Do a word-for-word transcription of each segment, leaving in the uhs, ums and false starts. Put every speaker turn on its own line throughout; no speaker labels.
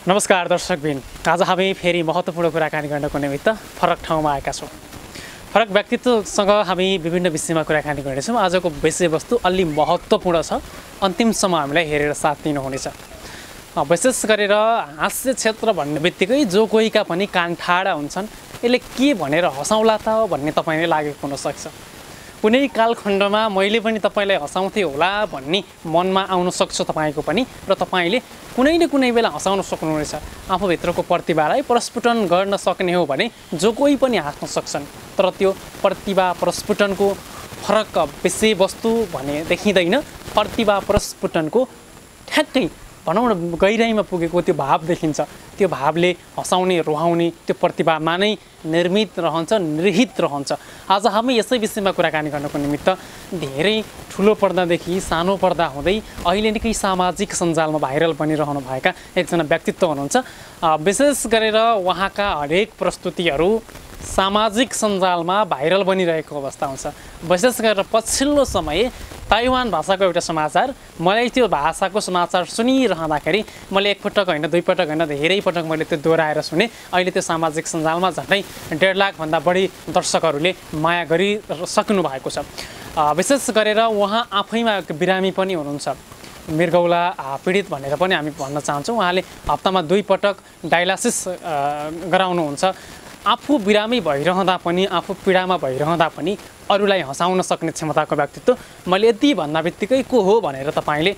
नमस्कार दर्शकबिन, आज हामी फेरि महत्त्वपूर्ण कुराकानी गर्नको निमित्त फरक ठाउँमा आएका छौँ। फरक व्यक्तित्वसँग हामी विभिन्न विषयमा कुराकानी गर्नेछौँ। आजको विषयवस्तु अलि महत्त्वपूर्ण छ, अन्तिमसम्म हामीलाई हेरेर साथ दिनुहुनेछ। विशेष गरेर हास्य क्षेत्र भन्ने बित्तिकै जो कोहीका पनि कान ठाडा हुन्छन्, यसले के भनेर हँसाउला त भन्ने तपाईँले लागेको हुनसक्छ। कुनै कालखण्डमा मैले पनि तपाईँलाई हँसाउँथेँ होला भन्ने मनमा आउन सक्छ तपाईँको पनि, र तपाईँले कुनै न कुनै बेला हँसाउन सक्नुहुनेछ। आफूभित्रको प्रतिभालाई प्रस्फुटन गर्न सक्ने हो भने जो कोही पनि हाँस्न सक्छन्, तर त्यो प्रतिभा प्रस्फुटनको फरक विषयवस्तु भने देखिँदैन। प्रतिभा प्रस्फुटनको ठ्याक्कै भनौँ न गहिराइमा पुगेको त्यो भाव देखिन्छ। त्यो भावले हँसाउने रुहाउने त्यो प्रतिभामा नै निर्मित रहन्छ, निहित रहन्छ। आज हामी यसै विषयमा कुराकानी गर्नको निमित्त धेरै ठुलो पर्दादेखि सानो पर्दा हुँदै अहिले निकै सामाजिक सञ्जालमा भाइरल बनिरहनु भएका एकजना व्यक्तित्व हुनुहुन्छ। विशेष गरेर उहाँका हरेक प्रस्तुतिहरू सामाजिक सञ्जालमा भाइरल बनिरहेको अवस्था हुन्छ। विशेष गरेर पछिल्लो समय ताइवान भाषाको एउटा समाचार, मलाई त्यो भाषाको समाचार सुनिरहँदाखेरि मैले एकपटक होइन दुईपटक होइन धेरै पटक मैले त्यो दोहोऱ्याएर सुने। अहिले त्यो सामाजिक सञ्जालमा झन्डै डेढ लाखभन्दा बढी दर्शकहरूले माया गरिसक्नु भएको छ। विशेष गरेर उहाँ आफैमा बिरामी पनि हुनुहुन्छ, मृगौला पीडित भनेर पनि हामी भन्न चाहन्छौँ। उहाँले हप्तामा दुई पटक डायलासिस गराउनुहुन्छ। आफू बिरामी भइरहँदा पनि, आफू पीडामा भइरहँदा पनि अरूलाई हँसाउन सक्ने क्षमताको व्यक्तित्व। मैले यति भन्दा बित्तिकै को हो भनेर तपाईँले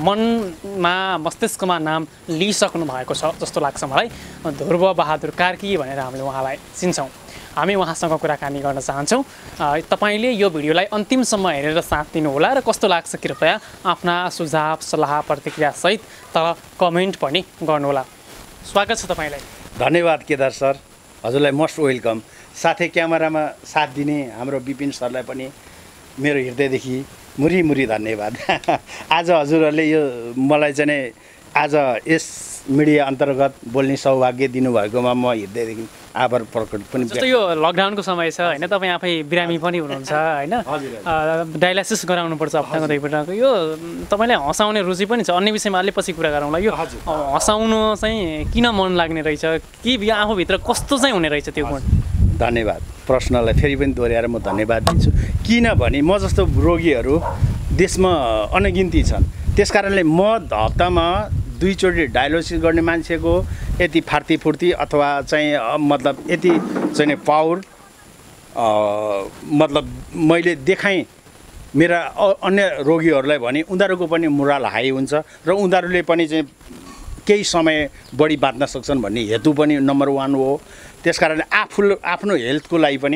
मनमा मस्तिष्कमा नाम लिइसक्नु भएको छ जस्तो लाग्छ मलाई। ध्रुव बहादुर कार्की भनेर हामीले उहाँलाई चिन्छौँ। हामी उहाँसँग कुराकानी गर्न चाहन्छौँ। तपाईँले यो भिडियोलाई अन्तिमसम्म हेरेर साथ दिनुहोला र कस्तो लाग्छ कृपया आफ्ना सुझाव सल्लाह प्रतिक्रियासहित तल कमेन्ट पनि गर्नुहोला। स्वागत छ तपाईँलाई।
धन्यवाद केदार सर, हजुरलाई मोस्ट वेलकम। साथै क्यामेरामा साथ दिने हाम्रो विपिन सरलाई पनि मेरो हृदयदेखि मुरी मुरी धन्यवाद। आज हजुरहरूले यो मलाई चाहिँ आज यस मिडिया अन्तर्गत बोल्ने सौभाग्य दिनुभएकोमा म हृदयदेखि आभार प्रकट पनि।
जस्तो यो लकडाउनको समय छ होइन, तपाईँ आफै बिरामी पनि हुनुहुन्छ होइन, डायलासिस गराउनुपर्छ हप्ताको दुईपटक। यो तपाईँलाई हँसाउने रुचि पनि छ, अन्य विषयमा अलि पछि कुरा गरौँला। यो हँसाउनु चाहिँ किन मन लाग्ने रहेछ, के आफूभित्र कस्तो चाहिँ हुने रहेछ त्यो गुण?
धन्यवाद। प्रश्नलाई फेरि पनि दोहोऱ्याएर म धन्यवाद दिन्छु। किनभने म जस्तो रोगीहरू देशमा अनगिन्ती छन्, त्यस कारणले म हप्तामा दुईचोटि डायलोसिस गर्ने मान्छेको यति फार्ती फुर्ती अथवा चाहिँ मतलब यति चाहिँ पावर मतलब मैले देखाएँ मेरा अन्य रोगीहरूलाई भने उनीहरूको पनि मोरल हाई हुन्छ र उनीहरूले पनि चाहिँ केही समय बढी बाँच्न सक्छन् भन्ने हेतु पनि नम्बर वान हो। त्यस कारणले आफू आफ्नो हेल्थको लागि पनि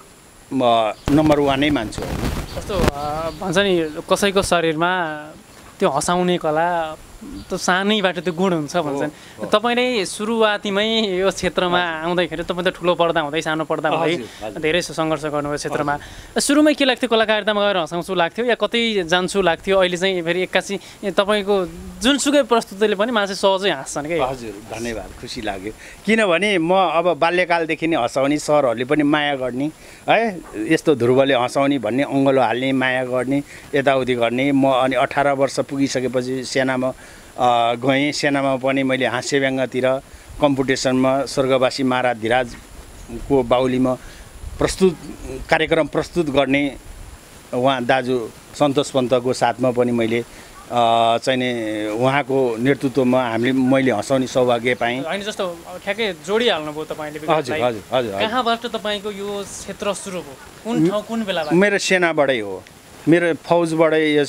म नम्बर वानै मान्छु।
जस्तो भन्छ नि कसैको शरीरमा त्यो हँसाउने कला त सानैबाट त्यो गुण हुन्छ भन्छन्। तपाईँले सुरुवातीमै यो क्षेत्रमा आउँदाखेरि तपाईँ त ठुलो पर्दा हुँदै सानो पर्दा हुँदै धेरै सङ्घर्ष गर्नुभयो क्षेत्रमा। सुरुमै के लाग्थ्यो, कलाकारितामा गएर हँसाउँछु लाग्थ्यो या कतै जान्छु लाग्थ्यो? अहिले चाहिँ फेरि एक्कासी तपाईँको जुनसुकै प्रस्तुतिले पनि मान्छे सहजै हाँस्छन् कि?
हजुर, धन्यवाद, खुसी लाग्यो। किनभने म अब बाल्यकालदेखि नै हँसाउने, सरहरूले पनि माया गर्ने है, यस्तो ध्रुवले हँसाउने भन्ने, अङ्गलो हाल्ने, माया गर्ने, यताउति गर्ने। म अनि अठार वर्ष पुगिसकेपछि सेनामा गएँ। सेनामा पनि मैले हास्य व्यङ्गतिर कम्पिटिसनमा स्वर्गवासी महाराज धिराजको बाहुलीमा प्रस्तुत कार्यक्रम प्रस्तुत गर्ने उहाँ दाजु सन्तोष पन्तको साथमा पनि मैले चाहिँ नि उहाँको नेतृत्वमा हामीले मैले हँसाउने सौभाग्य पाएँ।
होइन जस्तो ठ्याक्कै जोडिहाल्नुभयो तपाईँले।
हजुर हजुर हजुर।
कहाँबाट तपाईँको यो क्षेत्र सुरु भयो, कुन ठाउँ कुन बेला?
मेरो सेनाबाटै हो, मेरो फौजबाटै यो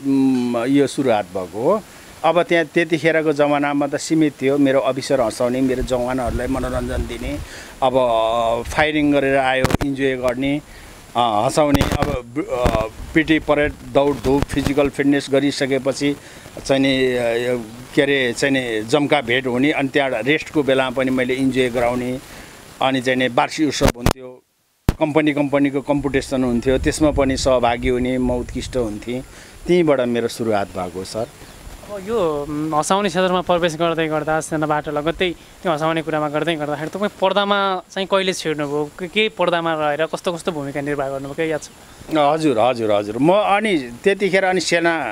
यो सुरुवात भएको हो। अब त्यहाँ त्यतिखेरको जमानामा त सीमित थियो, मेरो अफिसर हँसाउने, मेरो जवानहरूलाई मनोरञ्जन दिने, अब फायरिङ गरेर आयो इन्जोय गर्ने, हँसाउने। अब पिटी परेड दौडधुप फिजिकल फिटनेस गरिसकेपछि चाहिँ नि के अरे चाहिँ नि जम्का भेट हुने, अनि त्यहाँ रेस्टको बेलामा पनि मैले इन्जोय गराउने। अनि चाहिँ नि वार्षिक उत्सव हुन्थ्यो, कम्पनी कम्पनीको कम्पिटिसन हुन्थ्यो, त्यसमा पनि सहभागी हुने, म उत्कृष्ट हुन्थेँ। त्यहीँबाट मेरो सुरुवात भएको सर।
अब यो हँसाउने क्षेत्रमा प्रवेश गर्दै गर्दा सेनाबाट लगत्तै त्यो हँसाउने कुरामा गर्दै गर्दाखेरि तपाईँ पर्दामा चाहिँ कहिले छिर्नुभयो, के पर्दामा रहेर कस्तो कस्तो भूमिका निर्वाह गर्नुभयो, केही याद छ?
हजुर हजुर हजुर। म अनि त्यतिखेर अनि सेना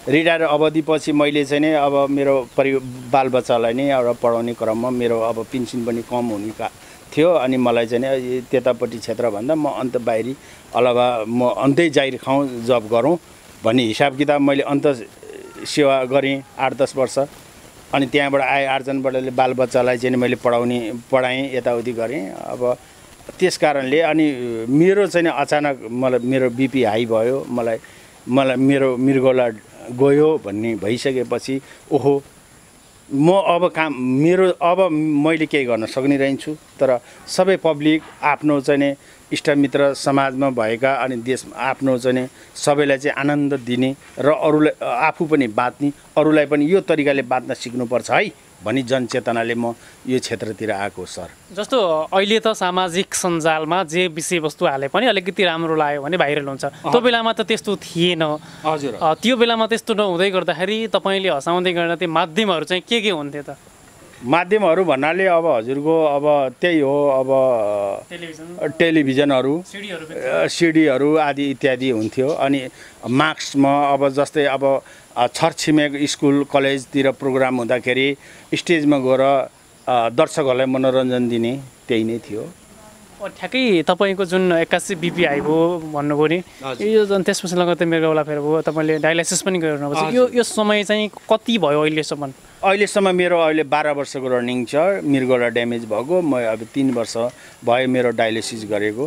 रिटायर अवधिपछि मैले चाहिँ नि अब मेरो परि बालबच्चालाई नै एउटा पढाउने क्रममा मेरो अब पेन्सन पनि कम हुने का थियो अनि मलाई चाहिँ नि त्यतापट्टि क्षेत्रभन्दा म अन्त बाहिरी अलावा म अन्तै जाहिर खाउँ जब गरौँ भन्ने हिसाब किताब मैले अन्त सेवा गरेँ आठ दस वर्ष अनि त्यहाँबाट आय आर्जनबाट बालबच्चालाई चाहिँ मैले पढाउने पढाएँ यताउति गरेँ अब त्यस कारणले अनि मेरो चाहिँ अचानक मलाई मेरो बिपी हाई भयो मलाई मलाई मेरो मृगौला गयो भन्ने भइसकेपछि ओहो म अब काम मेरो अब मैले केही गर्न सक्ने रहन्छु तर सबै पब्लिक आफ्नो चाहिँ इष्टमित्र समाजमा भएका अनि देश आफ्नो चाहिँ सबैलाई चाहिँ आनन्द दिने र अरूलाई आफू पनि बाँच्ने अरूलाई पनि यो तरिकाले बाँच्न सिक्नुपर्छ है भनी जनचेतनाले म यो क्षेत्रतिर आएको सर।
जस्तो अहिले त सामाजिक सञ्जालमा जे विषयवस्तु हाले पनि अलिकति राम्रो लाग्यो भने भाइरल हुन्छ, त्यो बेलामा त त्यस्तो थिएन।
हजुर,
त्यो बेलामा त्यस्तो नहुँदै गर्दाखेरि तपाईँले हँसाउँदै गर्न त्यो माध्यमहरू चाहिँ के के हुन्थ्यो त?
माध्यमहरू भन्नाले अब हजुरको अब त्यही हो अब
टेलिभिजन
टेलिभिजनहरू
सिडीहरू
सिडीहरू आदि इत्यादि हुन्थ्यो अनि मार्क्समा अब जस्तै अब छरछिमेक स्कुल कलेजतिर प्रोग्राम हुँदाखेरि स्टेजमा गएर दर्शकहरूलाई मनोरञ्जन दिने त्यही नै थियो।
ठ्याक्कै तपाईँको जुन एक्कासी बिपी हाई भयो भन्नुभयो नि, यो झन् त्यसपछि लगत्तै मृगौला फेर भयो, तपाईँले डायलाइसिस पनि गर्नुपर्छ। यो यो समय चाहिँ कति भयो अहिलेसम्म?
अहिलेसम्म मेरो अहिले बाह्र वर्षको रनिङ छ। मृगौला ड्यामेज भएको म अब तिन वर्ष भयो मेरो डायलाइसिस गरेको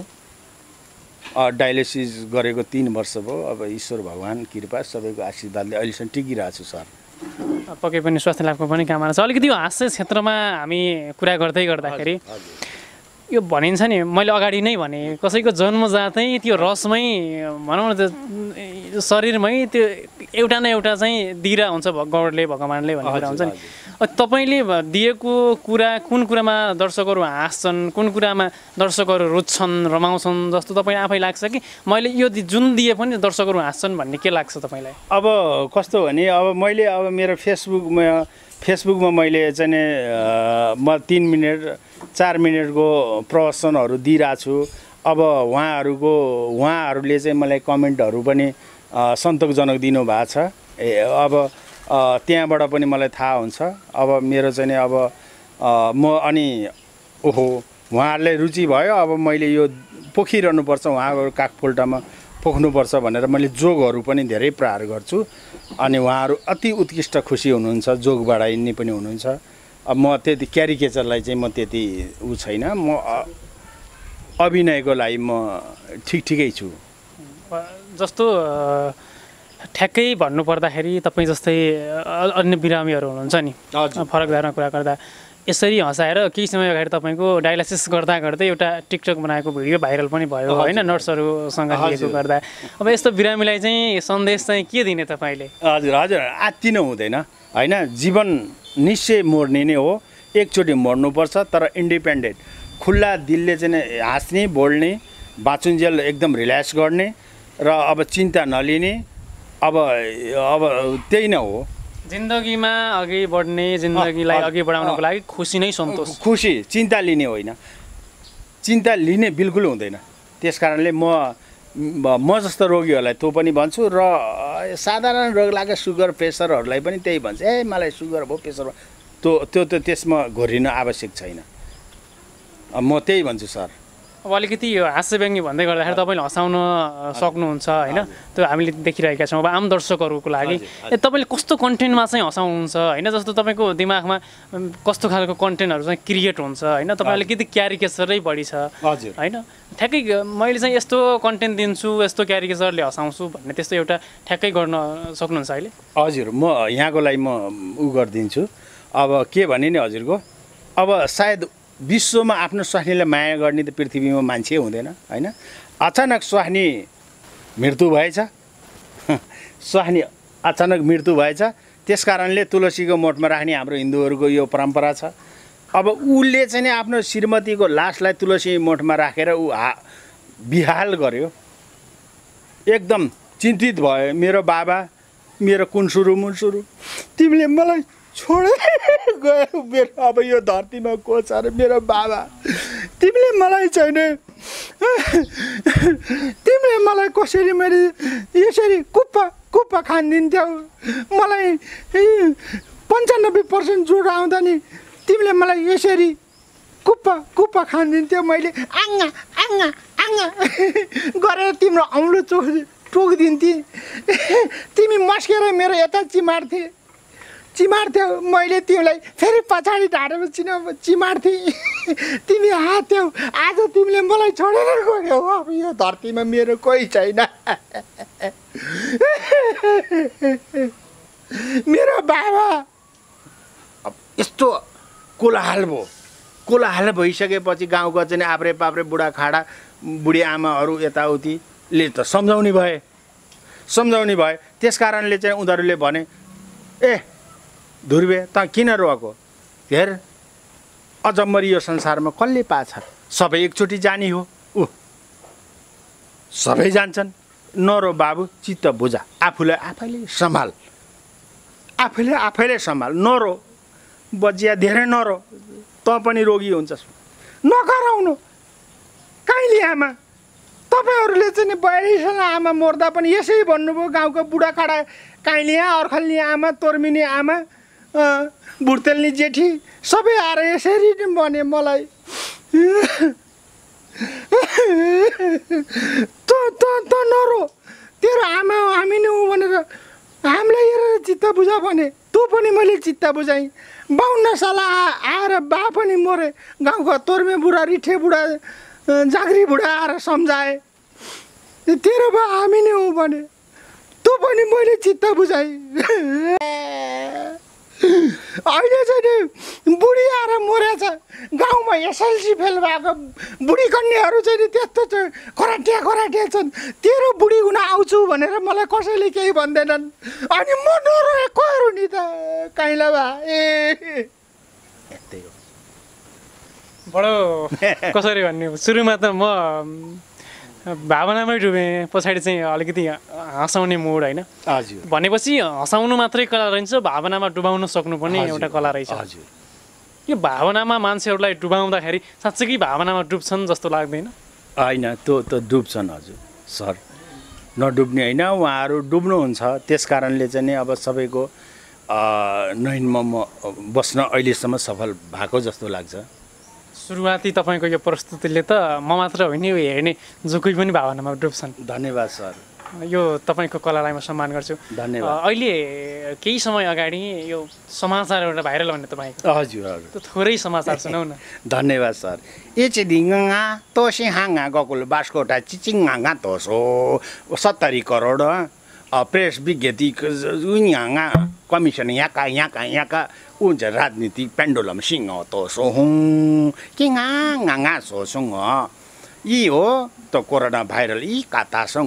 डायलाइसिस गरेको तिन वर्ष भयो। अब ईश्वर भगवान् कृपा सबैको आशीर्वादले अहिलेसम्म टिकिरहेको छु सर।
पक्कै पनि स्वास्थ्य लाभको पनि कामना छ। अलिकति यो हास्य क्षेत्रमा हामी कुरा गर्दै गर्दाखेरि यो भनिन्छ नि, मैले अगाडि नै भने कसैको जन्मजातै त्यो रसमै भनौँ न त्यो शरीरमै त्यो एउटा न एउटा चाहिँ दिइरा हुन्छ गौडले भगवान्ले भन्ने कुरा हुन्छ नि। तपाईँले दिएको कुरा कुन कुरामा दर्शकहरू हाँस्छन्, कुन कुरामा दर्शकहरू रुच्छन् रमाउँछन् जस्तो तपाईँ आफै लाग्छ कि मैले यो जुन दिए पनि दर्शकहरू हाँस्छन् भन्ने के लाग्छ तपाईँलाई?
अब कस्तो भने अब मैले अब मेरो फेसबुकमा फेसबुकमा मैले चाहिँ नि म तिन मिनट चार मिनटको प्रवचनहरू दिइरहेको छु। अब उहाँहरूको उहाँहरूले चाहिँ मलाई कमेन्टहरू पनि सन्तोषजनक दिनुभएको छ। ए अब त्यहाँबाट पनि मलाई थाहा हुन्छ। अब मेरो चाहिँ नि अब म अनि ओहो उहाँहरूलाई रुचि भयो, अब मैले यो पोखिरहनुपर्छ, उहाँको काखफुल्टामा पोख्नुपर्छ भनेर मैले जोगहरू पनि धेरै प्रहार गर्छु अनि उहाँहरू अति उत्कृष्ट खुसी हुनुहुन्छ, जोगबाट यिनी पनि हुनुहुन्छ। अब म त्यति क्यारिकेचरलाई चाहिँ म त्यति ऊ छैन, म अभिनयको लागि म ठिक ठिकै छु।
जस्तो ठ्याक्कै भन्नुपर्दाखेरि तपाईँ जस्तै अन्य बिरामीहरू हुनुहुन्छ नि, फरक धारमा कुरा गर्दा यसरी हँसाएर केही समय अगाडि तपाईँको डायलाइसिस गर्दा गर्दै एउटा टिकटक बनाएको भिडियो भाइरल पनि भयो होइन, नर्सहरूसँग लिएको गर्दा। अब यस्तो बिरामीलाई चाहिँ सन्देश चाहिँ के दिने तपाईँले?
हजुर हजुर आत्तिनु हुँदैन होइन, जीवन निश्चय मर्ने नै हो, एकचोटि मर्नुपर्छ तर इन्डिपेन्डेन्ट खुल्ला दिलले चाहिँ हाँस्ने बोल्ने बाँचुन्जेल एकदम रिल्याक्स गर्ने र अब चिन्ता नलिने। अब अब त्यही नै हो
जिन्दगीमा अघि बढ्ने, जिन्दगीलाई अघि बढाउनको लागि खुसी नै सन्तोष,
खुसी, चिन्ता लिने होइन, चिन्ता लिने बिल्कुल हुँदैन। त्यस कारणले म म जस्तो रोगीहरूलाई त्यो पनि भन्छु र साधारण रोग लाग्यो सुगर प्रेसरहरूलाई पनि त्यही भन्छ, ए मलाई सुगर भयो प्रेसर भयो, त्यो त्यो त त्यसमा घोरिनु आवश्यक छैन। म त्यही भन्छु सर।
अब अलिकति यो हास्य व्यङ्ग्य भन्दै गर्दाखेरि तपाईँले हँसाउन सक्नुहुन्छ होइन, त्यो हामीले देखिरहेका छौँ। अब आम दर्शकहरूको लागि तपाईँले कस्तो कन्टेन्टमा चाहिँ हँसाउनुहुन्छ होइन, जस्तो तपाईँको दिमागमा कस्तो खालको कन्टेन्टहरू चाहिँ क्रिएट हुन्छ होइन, तपाईँ अलिकति क्यारिकेचरै बढी छ होइन, ठ्याक्कै मैले चाहिँ यस्तो कन्टेन्ट दिन्छु यस्तो क्यारिकेचरले हँसाउँछु भन्ने त्यस्तो एउटा ठ्याक्कै गर्न सक्नुहुन्छ अहिले?
हजुर म यहाँको लागि म उ गरिदिन्छु। अब के भने नि हजुरको अब सायद विश्वमा आफ्नो स्वास्नीलाई माया गर्ने त पृथ्वीमा मान्छे हुँदैन होइन। अचानक स्वास्नी मृत्यु भएछ, स्वास्नी अचानक मृत्यु भएछ, त्यस कारणले तुलसीको मोठमा राख्ने हाम्रो हिन्दूहरूको यो परम्परा छ। अब उसले चाहिँ नि आफ्नो श्रीमतीको लासलाई तुलसी मोठमा राखेर ऊ हा बिहाल गर्यो, एकदम चिन्तित भयो। मेरो बाबा मेरो कुनसुरु मुनसुरु तिमीले मलाई छोडेर गयो, मेरो अब यो धरतीमा को छ र मेरो बाबा, तिमीले मलाई छैन, तिमीले मलाई कसरी मैले यसरी कुप्पा कुप
कुप्पा खानिदिन्थ्यौ मलाई पन्चानब्बे पर्सेन्ट जोड आउँदा नि तिमीले मलाई यसरी कुप्पा कुप्पा खानिदिन्थ्यौ मैले आङ्गा आङ्गा आङ्गा गरेर तिम्रो औँलो चोक टोकिदिन्थेँ तिमी मस्केर मेरो यता चिमार्थे चिमार्थ्यौ मैले तिमीलाई फेरि पछाडि ढाडेर चिन चिमार्थेँ तिमी हाथ्यौ आज तिमीले मलाई छोडेर गयौ अब यो धरतीमा मेरो कोही छैन मेरो बाबा
अब यस्तो कोलाहल भयो कोलाहल भइसकेपछि गाउँको चाहिँ आप्रे पाप्रे बुढाखाडा बुढी आमाहरू यताउतिले त सम्झाउने भए सम्झाउने भए त्यस कारणले चाहिँ उनीहरूले भने ए ध्रुवे त किन रोएको हेर अजम्मरी यो संसारमा कसले पाछ सबै एकचोटि जाने हो ऊ सबै जान्छन् नरो बाबु चित्त बुझा आफूलाई आफैले सम्हाल आफैले आफैले सम्हाल नरो बजिया धेरै नरो त पनि रोगी हुन्छस्
नगराउनु काइली आमा तपाईँहरूले चाहिँ बयालिसजना आमा मर्दा पनि यसै भन्नुभयो गाउँको बुढाखाडा काइलिया अर्खल्ने आमा तोर्मिने आमा भुर्तेल्ने जेठी सबै आएर यसरी भने मलाई त त त नरो तेरो आमा हामी नै हो भनेर हामीलाई हेरेर चित्त बुझा भने तँ पनि मैले चित्त बुझाएँ बाउन्न साल आएर बा पनि मरे गाउँको तोर्मे बुढा रिठे बुढा जाग्री बुढा आएर सम्झाए तेरो बा हामी नै हो भने तँ पनि मैले चित्त बुझाएँ अहिले चाहिँ बुढी आएर मरेछ गाउँमा एसएलसी फेल भएको बुढी कन्याहरू चाहिँ त्यस्तो चाहिँ खराटिया खराटिया छन् तेरो बुढी हुन आउँछु भनेर मलाई कसैले केही भन्दैनन् अनि म नरोएकोहरू नि त काइला बा ए
बडो कसरी भन्ने सुरुमा त म भावनामै डुबेँ पछाडि चाहिँ अलिकति हँसाउने मुड होइन
हजुर
भनेपछि हँसाउनु मात्रै कला रहन्छ भावनामा डुबाउन सक्नु पनि एउटा कला रहेछ
हजुर
यो भावनामा मान्छेहरूलाई डुबाउँदाखेरि साँच्चै भावनामा डुब्छन् जस्तो लाग्दैन
होइन त्यो त डुब्छन् हजुर सर नडुब्ने होइन उहाँहरू डुब्नुहुन्छ त्यस कारणले चाहिँ नि अब सबैको नैनमा म बस्न अहिलेसम्म सफल भएको जस्तो लाग्छ
सुरुवाती तपाईँको यो प्रस्तुतिले त म मात्र होइन यो हेर्ने जो कोही पनि भावनामा डुब्छन्
धन्यवाद सर
यो तपाईँको कलालाई म सम्मान गर्छु
धन्यवाद
अहिले केही समय अगाडि यो समाचार एउटा भाइरल भन्ने तपाईँको
हजुर हजुर
त्यो थोरै समाचार सुनाउ न
धन्यवाद सर एचडिङ्गा तोसी हाँगा गकुल बास्कोटा चिचिङ्गा तोसो सत्तरी करोड प्रेस विज्ञप्ति हाँगा कमिसन यहाँका यहाँका यहाँका ऊ चाहिँ राजनीतिक पेन्डुलम सिंह तोसो हुँ किङा सोसुङ यी हो त कोरोना भाइरल यी कातासँग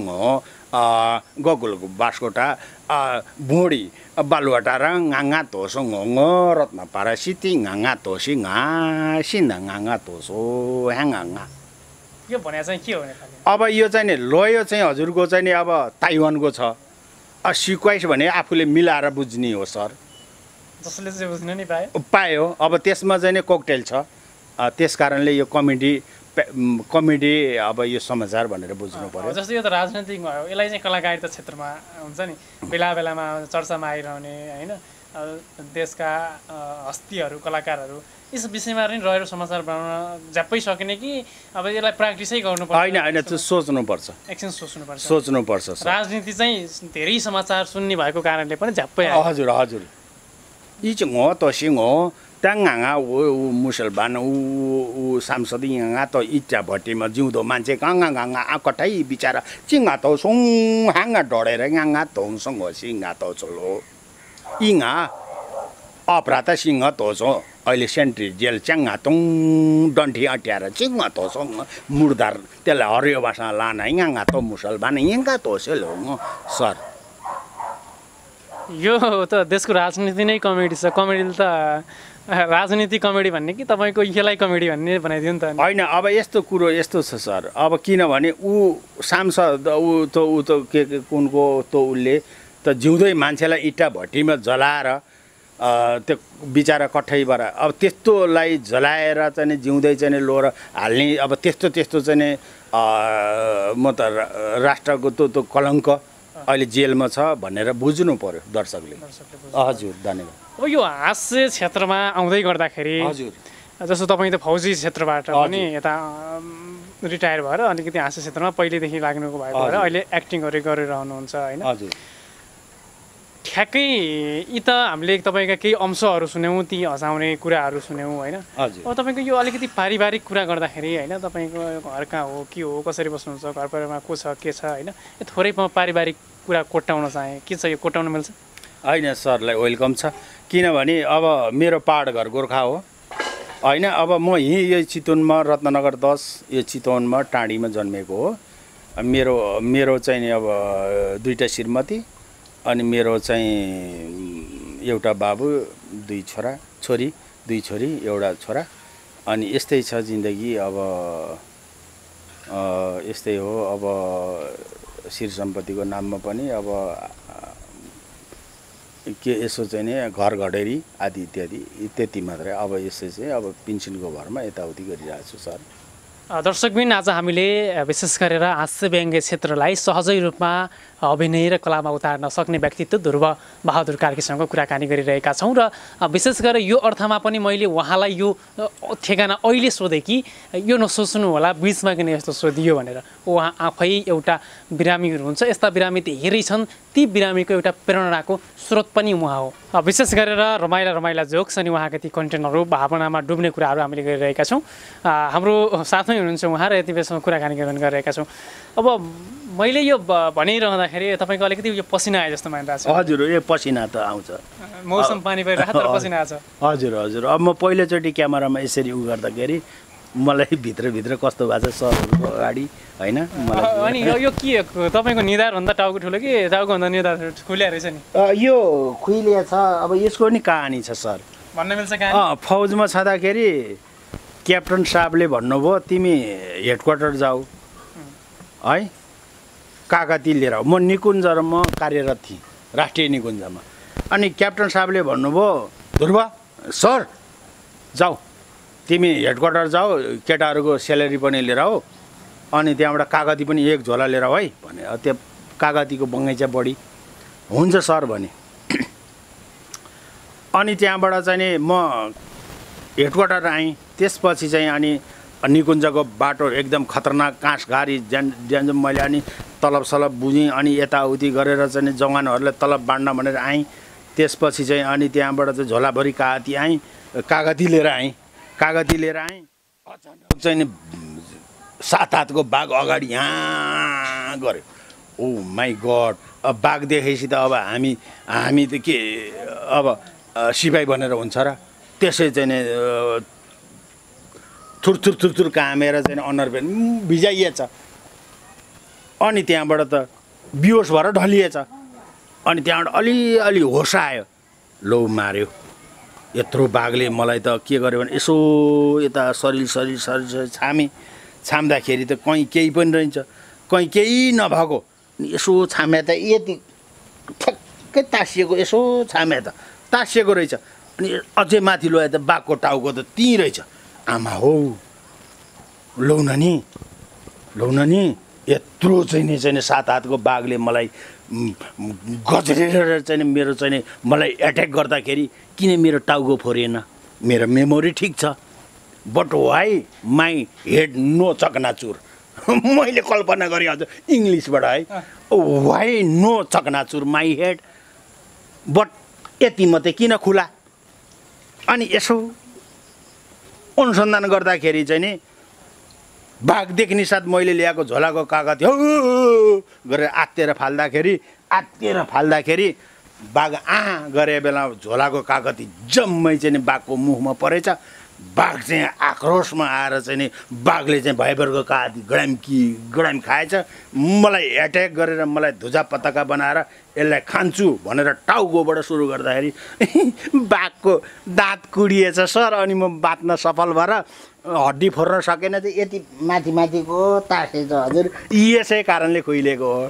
गकुल बास्कोटा भुँडी बालुवाटा र ङाङा तोसो ङ रत्न पारा सिति ङाङा तोसी ङा सिन्धा ङाङा तोसो ह्याङा
यो भने चाहिँ के हो
अब यो चाहिँ नि लोयो चाहिँ हजुरको चाहिँ नि अब ताइवानको छ सिक्वाइस भने आफूले मिलाएर बुझ्ने हो सर
जसले चाहिँ बुझ्न नि पायो
पायो अब त्यसमा चाहिँ नि कोकटेल छ त्यस कारणले यो कमेडी कमेडी अब यो समाचार भनेर बुझ्नु पर्यो
जस्तो यो त राजनैतिक भयो यसलाई चाहिँ कलाकारिता क्षेत्रमा हुन्छ नि बेला बेलामा चर्चामा आइरहने होइन देशका हस्तीहरू कलाकारहरू यस विषयमा पनि रहेर समाचार बनाउन झ्याप्पै सकिने कि अब यसलाई प्र्याक्टिसै गर्नुपर्छ
होइन होइन त्यो सोच्नुपर्छ
एकछिन सोच्नुपर्छ
सोच्नुपर्छ
राजनीति चाहिँ धेरै समाचार सुन्ने भएको कारणले पनि झ्याप्पै
हजुर हजुर यी चाहिँ हो त सिङ हो त्याङा ऊ मुसलमान ऊ ऊ सांसद यहाँ त इच्चा भट्टीमा जिउँदो मान्छे गाँगा गाँगा आकटै बिचारा चिङ्गा त सुङ हाँगा डढेर गाँगा तोङसँग सिङ्गा त चलो इङा अपराध सिंह तोसो अहिले सेन्ट्री जेल च्याङ्गा तुङ डन्ठी अट्याएर चिङ्गा तोसो मुर्दार त्यसलाई हरियो भाषा लान यहाँ त मुसलमान यहाँ तोसे लो सर
यो त देशको राजनीति नै कमेडी छ कमेडीले त राजनीति कमेडी भन्ने कि तपाईँको यसलाई कमेडी भन्ने बनाइदियो नि त
होइन अब यस्तो कुरो यस्तो छ सर अब किनभने ऊ सांसद ऊ त ऊ त के के कुनको त उसले त जिउँदै मान्छेलाई इँटा भट्टीमा जलाएर त्यो बिचारा कठैबाट अब त्यस्तोलाई जलाएर चाहिँ जिउँदै चाहिँ लोर हाल्ने अब त्यस्तो त्यस्तो चाहिँ म त राष्ट्रको त्यो त्यो कलङ्क अहिले जेलमा छ भनेर बुझ्नु पर्यो दर्शकले। हजुर धन्यवाद।
अब यो हास्य क्षेत्रमा आउँदै गर्दाखेरि
हजुर
जस्तो तपाईँ त फौजी क्षेत्रबाट पनि यता रिटायर भएर अलिकति हाँस्य क्षेत्रमा पहिलेदेखि लाग्नुको भएको भएर अहिले एक्टिङहरू गरिरहनुहुन्छ होइन।
हजुर
ठ्याक्कै यी त हामीले तपाईँका केही अंशहरू सुन्यौँ, ती हँसाउने कुराहरू सुन्यौँ होइन।
हजुर
अब तपाईँको यो अलिकति पारिवारिक कुरा गर्दाखेरि होइन, तपाईँको घर कहाँ हो, के हो, कसरी बस्नुहुन्छ, घर परिवारमा को छ के छ होइन, यो थोरै म पारिवारिक कुरा कोट्याउन चाहेँ, के छ यो कोट्याउन मिल्छ?
होइन सरलाई वेलकम छ, किनभने अब मेरो पहाड घर गोर्खा हो होइन। अब म यहीँ यो चितवनमा रत्नगर दस यो चितवनमा टाँडीमा जन्मेको हो। मेरो मेरो चाहिँ नि अब दुईवटा श्रीमती अनि मेरो चाहिँ एउटा बाबु, दुई छोरा छोरी, दुई छोरी एउटा छोरा, अनि यस्तै छ जिन्दगी। अब यस्तै हो। अब श्री सम्पत्तिको नाममा पनि अब के यसो चाहिँ नि घर घडेरी आदि इत्यादि त्यति मात्रै। अब यसै चाहिँ अब पेन्सनको भरमा यताउति गरिरहेको छु सर।
दर्शकबिन आज हामीले विशेष गरेर हास्य व्यङ्ग्य क्षेत्रलाई सहजै रूपमा अभिनय र कलामा उतार्न सक्ने व्यक्तित्व ध्रुव बहादुर कार्कीसँग कुराकानी गरिरहेका छौँ र विशेष गरेर यो अर्थमा पनि मैले उहाँलाई यो ठेगाना अहिले सोधेँ कि यो नसोच्नु होला बिचमा किन यस्तो सोधियो भनेर। उहाँ आफै एउटा बिरामी हुनुहुन्छ, यस्ता बिरामी धेरै छन्, ती बिरामीको एउटा प्रेरणाको स्रोत पनि उहाँ हो। विशेष गरेर रमाइला रमाइला जोक्स अनि उहाँका ती कन्टेन्टहरू भावनामा डुब्ने कुराहरू हामीले गरिरहेका छौँ। हाम्रो साथमै हुनुहुन्छ उहाँ र यति बेलासम्म कुराकानी गरिरहेका छौँ। अब मैले यो भनिरहँदाखेरि तपाईँको अलिकति यो पसिना आए जस्तो मानिरहेको छ।
हजुर यो पसिना त आउँछ,
मौसम पानी परिरहेको तर पसिना आउँछ।
हजुर हजुर। अब म पहिलोचोटि क्यामेरामा यसरी उ गर्दाखेरि मलाई भित्रभित्र कस्तो भएको छ सरहरूको अगाडि होइन मलाई।
अनि यो के तपाईँको निधारभन्दा टाउको ठुलो कि टाउकोभन्दा निधार खुलिया रहेछ नि?
यो खुइलिया छ। अब यसको नि कहानी छ सर,
भन्न मिल्छ कहानी?
अँ फौजमा छँदाखेरि क्याप्टन साहबले भन्नुभयो तिमी हेडक्वार्टर जाऊ है, कागती लिएर। म निकुञ्जमा कार्यरत थिएँ, राष्ट्रिय निकुञ्जमा। अनि क्याप्टन साहबले भन्नुभयो ध्रुव सर जाऊ तिमी हेडक्वार्टर जाऊ, केटाहरूको स्यालेरी पनि लिएर आऊ, अनि त्यहाँबाट कागती पनि एक झोला लिएर आऊ है भने। त्यो कागतीको बगैँचा बढी हुन्छ सर भने। अनि त्यहाँबाट चाहिँ नि म हेडक्वार्टर आएँ। त्यसपछि चाहिँ अनि निकुञ्जको बाटो एकदम खतरनाक काँस गाडी ज्यान ज्यान मैले अनि तलब सलब बुझेँ, अनि यताउति गरेर चाहिँ जवानहरूलाई तलब बाँड्न भनेर आएँ। त्यसपछि चाहिँ अनि त्यहाँबाट चाहिँ झोलाभरि कागती आएँ, कागती लिएर आएँ कागती लिएर आएँ अचानक चाहिँ नि सात हातको बाघ अगाडि यहाँ गऱ्यो। Oh my god. अब बाघ देखेपछि त अब हामी हामी त के अब सिपाही बनेर हुन्छ र। त्यसै चाहिँ नि थुरथुर थुरथुर कामेर चाहिँ अनुहार पनि भिजाइएछ। अनि त्यहाँबाट त बिहोस भएर ढलिएछ। अनि त्यहाँबाट अलिअलि होस आयो, लौ मार्यो। यत्रो बाघले मलाई त के गर्यो भने यसो यता शरीर शरीर शरीर छामेँ। छाम्दाखेरि त कहीँ केही पनि रहन्छ, कहीँ केही नभएको। यसो छामे त यति ठ्याक्कै तासिएको, यसो छामे त तासिएको रहेछ। अनि अझै माथि ल्याए त बाघको टाउको त त्यहीँ रहेछ। आमा हो, लौ न नि लौ न नि। यत्रो चाहिँ नि चाहिँ सात हातको बाघले मलाई गजरेर चाहिँ मेरो चाहिँ नि मलाई एट्याक गर्दाखेरि किन मेरो टाउको फोरिएन? मेरो मेमोरी ठिक छ, but why my head no चकनाचुर। मैले कल्पना गरेँ हजुर इङ्ग्लिसबाट है, वाइ नो चकनाचुर माई हेड, बट यति मात्रै किन खुला? अनि यसो अनुसन्धान गर्दाखेरि चाहिँ नि बाघ देख्ने साथ मैले ल्याएको झोलाको कागज हो गरेर आत्तिएर फाल्दाखेरि आत्तिएर फाल्दाखेरि बाघ आ गरे बेला झोलाको कागती जम्मै चाहिँ नि बाघको मुखमा परेछ। बाघ चाहिँ आक्रोशमा आएर चाहिँ नि बाघले चाहिँ भयभरको कागती गडाम कि गडाम खाएछ। मलाई एट्याक गरेर मलाई धुजा पताका बनाएर यसलाई खान्छु भनेर टाउकोबाट सुरु गर्दाखेरि बाघको दाँत कुडिएछ सर। अनि म बाँच्न सफल भएर हड्डी फोर्न सकेन चाहिँ यति माथि माथिको तासेछ हजुर। यसै कारणले खुइलेको हो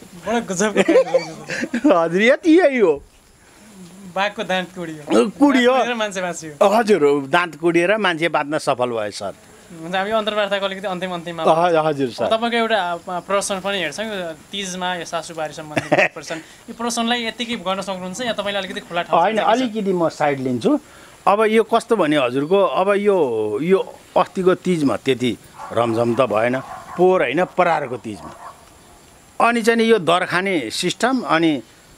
हजुर। यति यही हो,
बाघको दाँत कुडियो
कुडियो
मान्छे बाँच्यो।
हजुर दाँत कुडिएर मान्छे बाँच्न सफल भयो सर।
हुन्छ हामी अन्तर्वार्ताको अलिकति अन्तिम अन्तिममा
हजुर सर।
तपाईँको एउटा प्रश्न पनि हेर्छौँ यो तिजमा यो सासुबारी सम्बन्धी प्रश्न यो प्रश्नलाई यतिकै गर्न सक्नुहुन्छ या तपाईँले अलिकति खुला ठाउँ
होइन अलिकति म साइड लिन्छु। अब यो कस्तो भने हजुरको अब यो यो अस्तिको तिजमा त्यति रमझम त भएन, पोहोर होइन परारको तिजमा अनि चाहिँ यो दर खाने सिस्टम अनि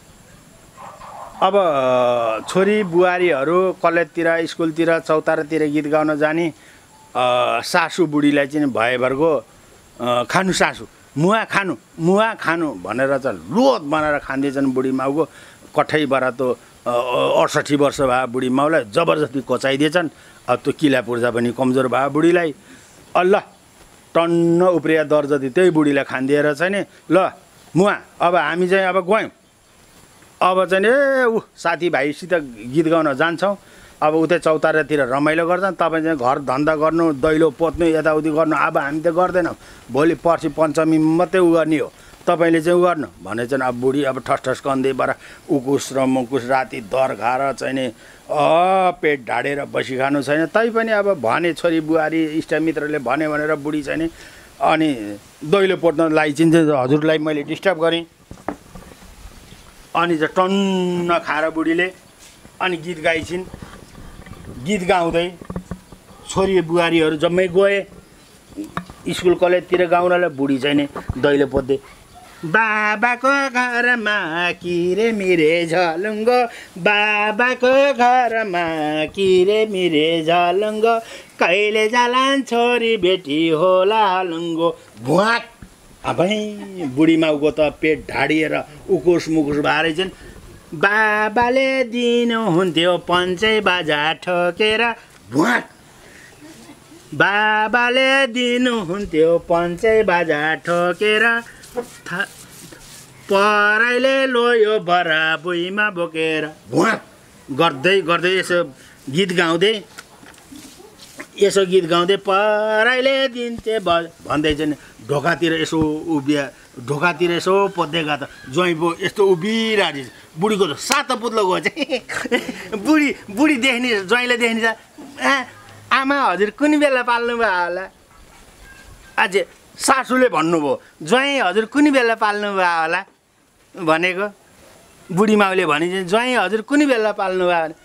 अब छोरी बुहारीहरू कलेजतिर स्कुलतिर चौतारातिर गीत गाउन जाने सासु बुढीलाई चाहिँ भएभरको खानु सासु मुवा खानु मुवा खानु भनेर चाहिँ लोत बनाएर खाँदैछन् बुढी माउको कठै बरातो अडसट्ठी वर्ष भए बुढी माउलाई जबरजस्ती कोचाइदिएछन्। अब त्यो किला पूर्जा पनि कमजोर भयो बुढीलाई अल्ल टन्न उप्रिया दर जति त्यही बुढीलाई खानिदिएर चाहिँ नि ल मुवा अब हामी चाहिँ अब गयौँ अब चाहिँ ए ऊ साथीभाइसित गीत गाउन जान्छौँ अब उतै चौतारातिर रमाइलो गर्छन् तपाईँ चाहिँ घर धन्दा गर्नु दैलो पोत्नु यताउति गर्नु अब हामी त गर्दैनौँ भोलि पर्सि पञ्चमी मात्रै उ गर्ने हो तपाईँले चाहिँ उ गर्नु भने चाहिँ अब बुढी अब ठस ठस कन्दैबाट उकुस र मुकुस राति दर खाएर चाहिँ नि अ पेट ढाडेर बसी खानु छैन तैपनि अब भने छोरी बुहारी इष्टमित्रले भने भनेर बुढी चाहिँ नि अनि दैलो पोत्न लाइचिन्छ हजुरलाई मैले डिस्टर्ब गरेँ अनि चाहिँ टन्न खाएर बुढीले अनि गीत गाइछिन्। गीत गाउँदै छोरी बुहारीहरू जम्मै गए स्कुल कलेजतिर गाउनलाई बुढी चाहिँ नि दैलो पोत्दै बाबाको घरमा किरे मिरे झलुङ्गो बाबाको घरमा किरे मिरे झलुङ्गो कहिले जालान् छोरी बेटी होला हलुङ्गो भुवाक अबै बुढी माउको त पेट ढाडिएर उकुस मुकुस भएर चाहिँ बाबाले दिनुहुन्थ्यो पञ्चै बाजा ठोकेर भुवाक बाबाले दिनुहुन्थ्यो पञ्चै बाजा ठोकेर पराइले लोयो बरा बुइमा बोकेर भुवाक गर्दै गर्दै यसो गीत गाउँदै यसो गीत गाउँदै पराइले दिन्थे भन्दै चाहिँ ढोकातिर यसो उभिया ढोकातिर यसो पोत्दै गएको त ज्वाइँ बो यस्तो उभिरहेको छ बुढीको त सातो पुत्लो गयो चाहिँ बुढी बुढी देख्ने ज्वाइँले देख्ने छ ए आमा हजुर कुन बेला पाल्नु भयो होला अझै सासूले भन्नुभयो ज्वाइँ हजुर कुन बेला पाल्नु भयो होला भनेको बुढी माउले भने चाहिँ ज्वाइँ हजुर कुन बेला पाल्नु भयो भने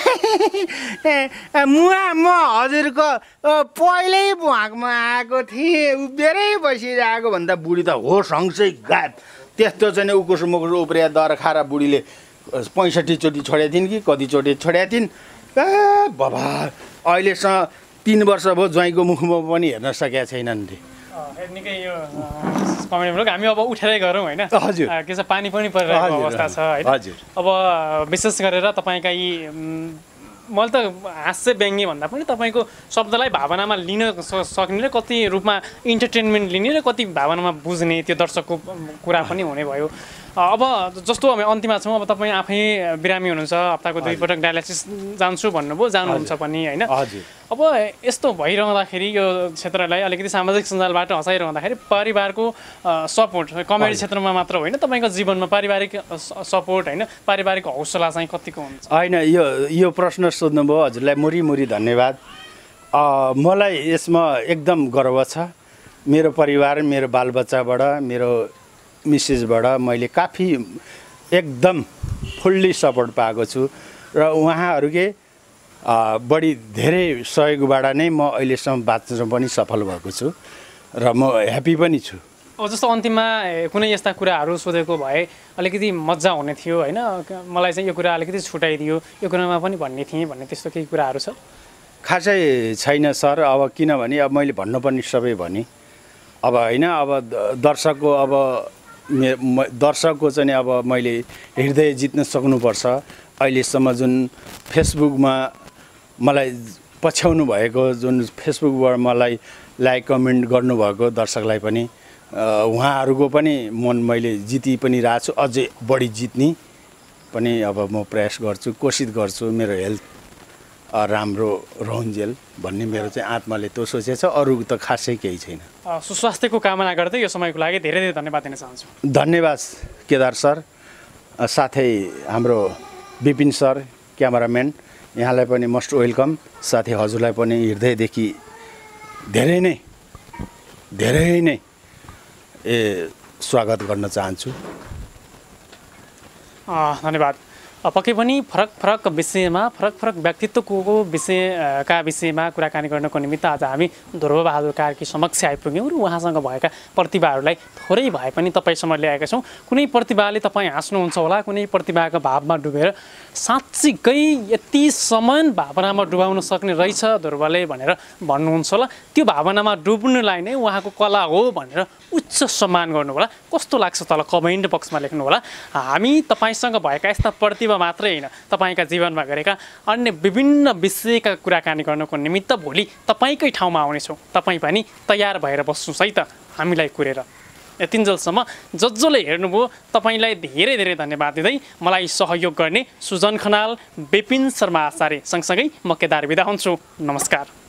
मुवा म हजुरको पहिल्यै भुवाकमा आएको थिएँ उभिएरै बसिरहेको भन्दा बुढी त होस हङ्सै गायब। त्यस्तो चाहिँ उकुस मुकुस उप्रिया दर खाएर बुढीले पैँसठीचोटि छोडेको थिइन् कि कतिचोटि छोडेको थिइन् ए बाबा अहिलेसम्म तिन वर्ष भयो ज्वाइँको मुखमा पनि हेर्न सकेका छैनन् रे।
निकै यो कमेन्ट हामी अब उठेरै गरौँ होइन
हजुर
के छ पानी पनि परिरहेको अवस्था छ होइन
हजुर।
अब विशेष गरेर तपाईँका यी मैले त हाँस्य व्यङ्ग्य भन्दा पनि तपाईँको शब्दलाई भावनामा लिन सक्ने र कति रूपमा इन्टरटेनमेन्ट लिने र कति भावनामा बुझ्ने त्यो दर्शकको कुरा पनि हुने भयो। अब जस्तो हामी अन्तिममा छौँ अब तपाईँ आफै बिरामी हुनुहुन्छ हप्ताको दुई पटक डायलाइसिस जान्छु भन्नुभयो जानुहुन्छ पनि होइन अब यस्तो भइरहँदाखेरि यो क्षेत्रलाई अलिकति सामाजिक सञ्जालबाट हँसाइरहँदाखेरि परिवारको सपोर्ट कमेडी क्षेत्रमा मात्र होइन तपाईँको जीवनमा पारिवारिक सपोर्ट होइन पारिवारिक हौसला चाहिँ कतिको हुन्छ?
होइन यो यो प्रश्न सोध्नुभयो हजुरलाई मुरी मुरी धन्यवाद। मलाई यसमा एकदम गर्व छ मेरो परिवार मेरो बालबच्चाबाट मेरो मिसेसबाट मैले काफी एकदम फुल्ली सपोर्ट पाएको छु र उहाँहरूकै बढी धेरै सहयोगबाट नै म अहिलेसम्म बाँच्न पनि सफल भएको छु र म ह्याप्पी पनि छु।
अब जस्तो अन्तिममा कुनै यस्ता कुराहरू सोधेको भए अलिकति मजा हुने थियो होइन मलाई चाहिँ यो कुरा अलिकति छुट्याइदियो यो कुरामा पनि भन्ने थिएँ भन्ने त्यस्तो केही कुराहरू छ?
खासै छैन सर अब किनभने अब मैले भन्नुपर्ने सबै भने अब होइन अब दर्शकको अब मे दर्शकको चाहिँ अब मैले हृदय जित्न सक्नुपर्छ। अहिलेसम्म जुन फेसबुकमा मलाई पछ्याउनु भएको जुन फेसबुकबाट मलाई लाइक कमेन्ट गर्नुभएको दर्शकलाई पनि उहाँहरूको पनि मन मैले जिति पनि रहेको छु अझै बढी जित्ने पनि अब म प्रयास गर्छु कोसिस गर्छु मेरो हेल्थ राम्रो रहन्जेल भन्ने मेरो चाहिँ आत्माले त्यो सोचेको छ अरू त खासै केही छैन।
सुस्वास्थ्यको कामना गर्दै यो समयको लागि धेरै धेरै धन्यवाद दिन चाहन्छु।
धन्यवाद केदार सर साथै हाम्रो विपिन सर क्यामेराम्यान यहाँलाई पनि मोस्ट वेलकम साथै हजुरलाई पनि हृदयदेखि धेरै नै धेरै नै ए स्वागत गर्न चाहन्छु।
धन्यवाद। पक्कै पनि फरक फरक विषयमा फरक फरक व्यक्तित्वको विषयका विषयमा कुराकानी गर्नको निमित्त आज हामी ध्रुवबहादुर कार्की समक्ष आइपुग्यौँ र उहाँसँग भएका प्रतिभाहरूलाई थोरै भए पनि तपाईँसम्म ल्याएका छौँ। कुनै प्रतिभाले तपाईँ हाँस्नुहुन्छ होला, कुनै प्रतिभाको भावमा डुबेर साँच्चीकै यति समान भावनामा डुबाउन सक्ने रहेछ ध्रुवले भनेर भन्नुहुन्छ होला। त्यो भावनामा डुब्नुलाई नै उहाँको कला हो भनेर उच्च सम्मान गर्नु होला। कस्तो लाग्छ तल कमेन्ट बक्समा लेख्नु होला। हामी तपाईँसँग भएका यस्ता प्रतिभा मात्रै होइन, तपाईँका जीवनमा गरेका अन्य विभिन्न विषयका कुराकानी गर्नको निमित्त भोलि तपाईँकै ठाउँमा आउनेछौँ। तपाईँ पनि तयार भएर बस्नुहोस् है त हामीलाई कुरेर। यतिन्जेलसम्म जस जसले हेर्नुभयो तपाईँलाई धेरै धेरै धन्यवाद दिँदै मलाई सहयोग गर्ने सुजन खनाल, विपिन शर्मा आचार्य सँगसँगै म केदार बिदा हुन्छु। नमस्कार।